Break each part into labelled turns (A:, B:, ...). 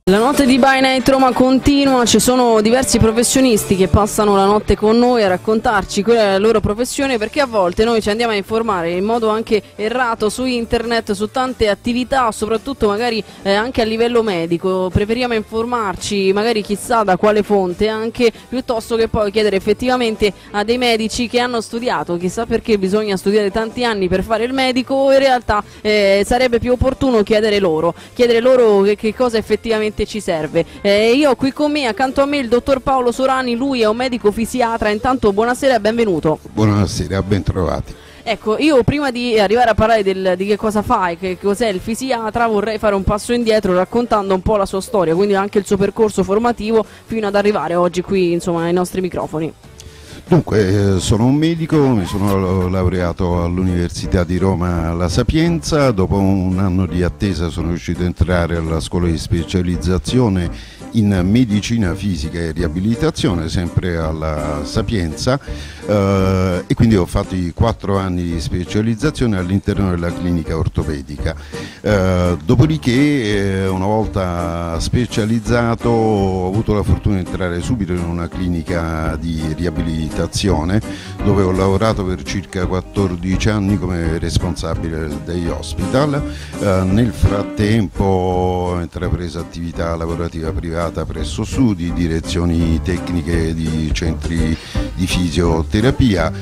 A: La notte di By Night Roma continua, ci sono diversi professionisti che passano la notte con noi a raccontarci qual è la loro professione, perché a volte noi ci andiamo a informare in modo anche errato su internet su tante attività, soprattutto magari anche a livello medico, preferiamo informarci magari chissà da quale fonte anche, piuttosto che poi chiedere effettivamente a dei medici che hanno studiato, chissà perché bisogna studiare tanti anni per fare il medico, in realtà sarebbe più opportuno chiedere loro che cosa effettivamente ci serve. Io ho qui con me, accanto a me, il dottor Paolo Sorani, lui è un medico fisiatra. Intanto buonasera e benvenuto.
B: Buonasera, ben trovati.
A: Ecco, io prima di arrivare a parlare di che cosa fai, che cos'è il fisiatra, vorrei fare un passo indietro raccontando un po' la sua storia, quindi anche il suo percorso formativo fino ad arrivare oggi qui, insomma, ai nostri microfoni.
B: Dunque, sono un medico, mi sono laureato all'Università di Roma La Sapienza, dopo un anno di attesa sono riuscito a entrare alla scuola di specializzazione in medicina fisica e riabilitazione, sempre alla Sapienza, e quindi ho fatto i 4 anni di specializzazione all'interno della clinica ortopedica. Dopodiché, una volta specializzato, ho avuto la fortuna di entrare subito in una clinica di riabilitazione dove ho lavorato per circa 14 anni come responsabile degli hospital. Nel frattempo ho intrapreso attività lavorativa privata presso studi, direzioni tecniche di centri di fisioterapia.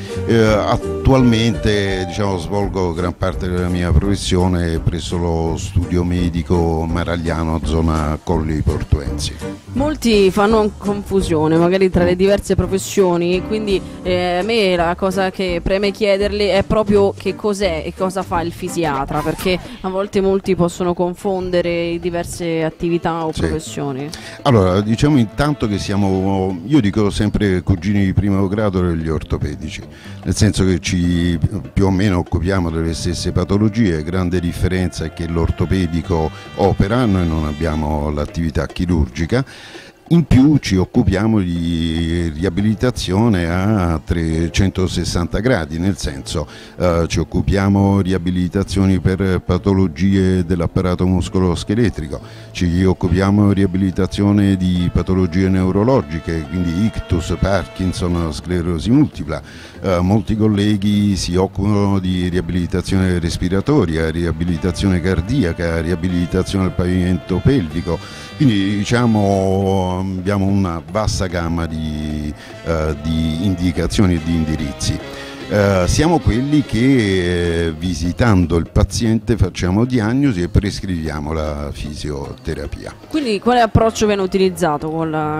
B: Attualmente svolgo gran parte della mia professione presso lo studio medico Maragliano, zona Colli Portuensi.
A: Molti fanno confusione magari tra le diverse professioni, quindi a me la cosa che preme chiederle è proprio che cos'è e cosa fa il fisiatra, perché a volte molti possono confondere diverse attività o professioni.
B: Allora, diciamo intanto che siamo, io dico sempre, cugini di primo grado degli ortopedici, nel senso che ci più o meno occupiamo delle stesse patologie. Grande differenza è che l'ortopedico opera, noi non abbiamo l'attività chirurgica. In più ci occupiamo di riabilitazione a 360 gradi, nel senso ci occupiamo di riabilitazioni per patologie dell'apparato muscoloscheletrico, ci occupiamo di riabilitazione di patologie neurologiche, quindi ictus, Parkinson, sclerosi multipla. Molti colleghi si occupano di riabilitazione respiratoria, riabilitazione cardiaca, riabilitazione del pavimento pelvico. Quindi diciamo abbiamo una vasta gamma di indicazioni e di indirizzi. Siamo quelli che visitando il paziente facciamo diagnosi e prescriviamo la fisioterapia.
A: Quindi quale approccio viene utilizzato?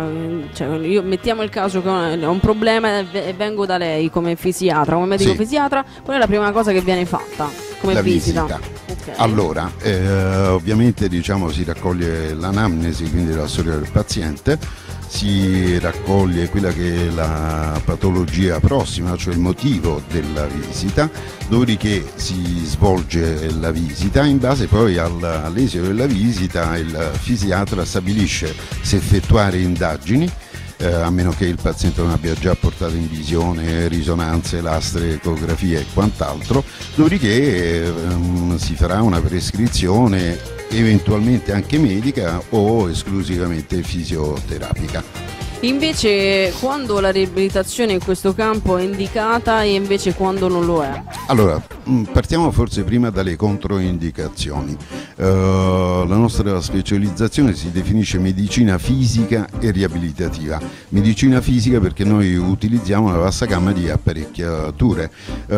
A: Io mettiamo il caso che ho un problema e vengo da lei come fisiatra, come medico fisiatra, qual è la prima cosa che viene fatta come visita?
B: Okay. Allora, ovviamente si raccoglie l'anamnesi, quindi la storia del paziente, si raccoglie quella che è la patologia prossima, cioè il motivo della visita, dopodiché si svolge la visita. In base poi all'esito della visita il fisiatra stabilisce se effettuare indagini, a meno che il paziente non abbia già portato in visione risonanze, lastre, ecografie e quant'altro, dopodiché si farà una prescrizione eventualmente anche medica o esclusivamente fisioterapica.
A: Invece quando la riabilitazione in questo campo è indicata e invece quando non lo è?
B: Allora, partiamo forse prima dalle controindicazioni. La nostra specializzazione si definisce medicina fisica e riabilitativa. Medicina fisica perché noi utilizziamo una vasta gamma di apparecchiature,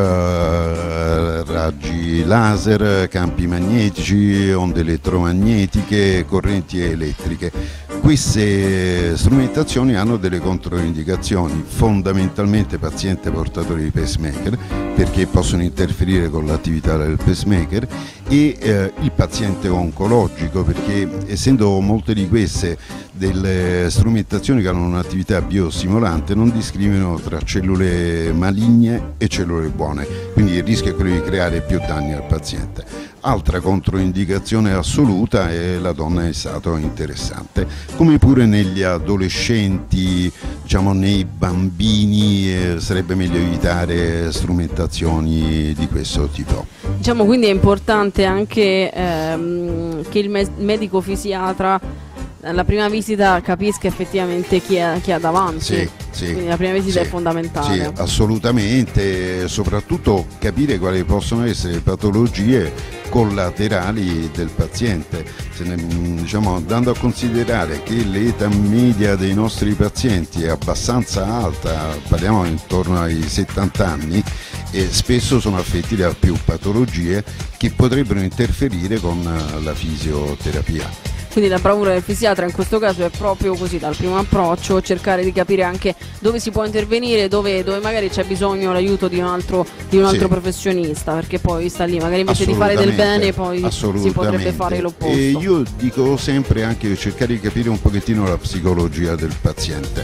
B: raggi laser, campi magnetici, onde elettromagnetiche, correnti elettriche. Queste strumentazioni hanno delle controindicazioni, fondamentalmente paziente portatore di pacemaker, perché possono interferire con l'attività del pacemaker, e il paziente oncologico, perché essendo molte di queste delle strumentazioni che hanno un'attività biostimolante, non discriminano tra cellule maligne e cellule buone, quindi il rischio è quello di creare più danni al paziente. Altra controindicazione assoluta è la donna in stato interessante, come pure negli adolescenti, nei bambini sarebbe meglio evitare strumentazioni di questo tipo.
A: Quindi è importante anche che il medico fisiatra la prima visita capisca effettivamente chi ha davanti.
B: Sì, sì,
A: quindi la prima visita
B: sì,
A: è fondamentale.
B: Sì, assolutamente, soprattutto capire quali possono essere le patologie collaterali del paziente. Diciamo, andando a considerare che l'età media dei nostri pazienti è abbastanza alta, parliamo intorno ai 70 anni, e spesso sono affetti da più patologie che potrebbero interferire con la fisioterapia.
A: Quindi la bravura del fisiatra in questo caso è proprio così, dal primo approccio, cercare di capire anche dove si può intervenire, dove magari c'è bisogno l'aiuto di un altro professionista, perché poi sta lì, magari invece di fare del bene poi si potrebbe fare l'opposto.
B: E io dico sempre anche cercare di capire un pochettino la psicologia del paziente,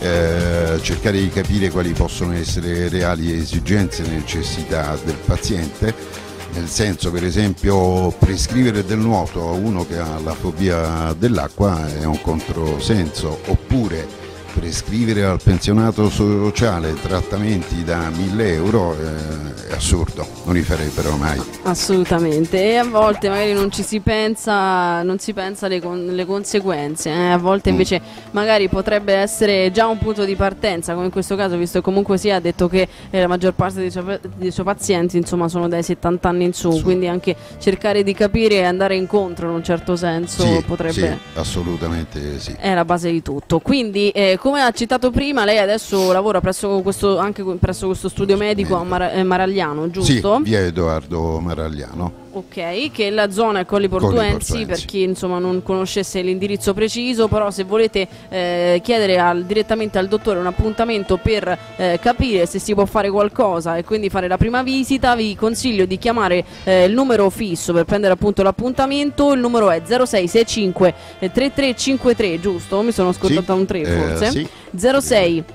B: cercare di capire quali possono essere reali esigenze e necessità del paziente. Nel senso, per esempio, prescrivere del nuoto a uno che ha la fobia dell'acqua è un controsenso, oppure prescrivere al pensionato sociale trattamenti da 1.000 euro è assurdo, non li farebbero mai.
A: Assolutamente, e a volte magari non si pensa alle conseguenze, a volte invece magari potrebbe essere già un punto di partenza, come in questo caso, visto che comunque ha detto che la maggior parte dei suoi pazienti insomma sono dai 70 anni in su, quindi anche cercare di capire e andare incontro in un certo senso potrebbe...
B: Sì, assolutamente sì.
A: È la base di tutto, quindi come ha citato prima, lei adesso lavora presso questo studio medico a Maragliano, giusto?
B: Sì, via Edoardo Maragliano.
A: Ok, che la zona è Colli Portuensi, per chi insomma non conoscesse l'indirizzo preciso, però se volete chiedere direttamente al dottore un appuntamento per capire se si può fare qualcosa e quindi fare la prima visita, vi consiglio di chiamare il numero fisso per prendere appunto l'appuntamento. Il numero è 0665 3353, giusto? Mi sono scordata un 3 forse?
B: Sì.
A: 06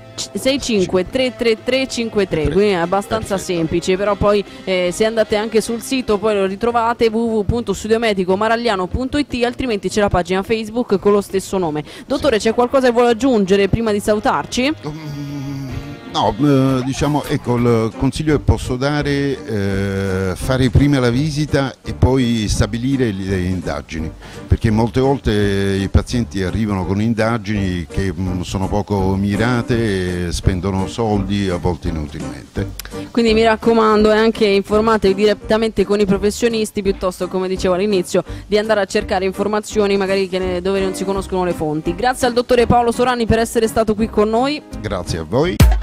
A: 65 333 53, quindi è abbastanza semplice, però poi se andate anche sul sito poi lo ritrovate, www.studiomedicomaragliano.it, altrimenti c'è la pagina Facebook con lo stesso nome. Dottore, c'è qualcosa che vuole aggiungere prima di salutarci?
B: No, diciamo, ecco, il consiglio che posso dare, fare prima la visita e poi stabilire le indagini, perché molte volte i pazienti arrivano con indagini che sono poco mirate e spendono soldi a volte inutilmente.
A: Quindi mi raccomando, anche informatevi direttamente con i professionisti, piuttosto, come dicevo all'inizio, di andare a cercare informazioni magari dove non si conoscono le fonti. Grazie al dottore Paolo Sorani per essere stato qui con noi.
B: Grazie a voi.